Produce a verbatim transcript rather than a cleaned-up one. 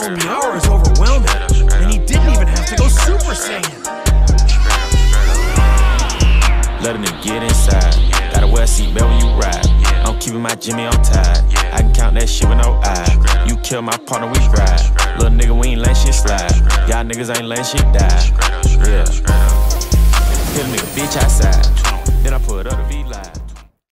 maximum power is overwhelming, and he didn't even have to go Super Saiyan. Let a nigga get inside. Gotta wear a seatbelt when you ride. I'm keeping my Jimmy on tight. I can count that shit with no eye. You kill my partner, we ride. Little nigga, we ain't letting shit slide. Y'all niggas ain't letting shit die. Yeah. Hit a nigga bitch outside. Then I put up the V-Live.